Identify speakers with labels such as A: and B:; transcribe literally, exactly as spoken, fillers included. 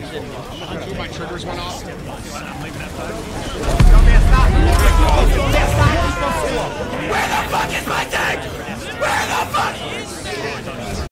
A: Two of my triggers went off. I'm leaving that